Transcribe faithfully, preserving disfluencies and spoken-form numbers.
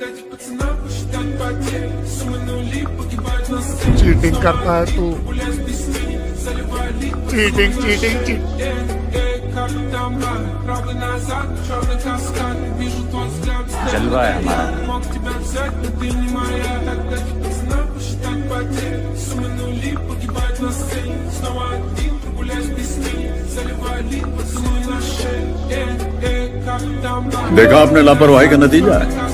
Cheating करता है तू, चीटिंग चीटिंग चीटिंग। जलवा है हमारा। देखा आपने लापरवाही का नतीजा है।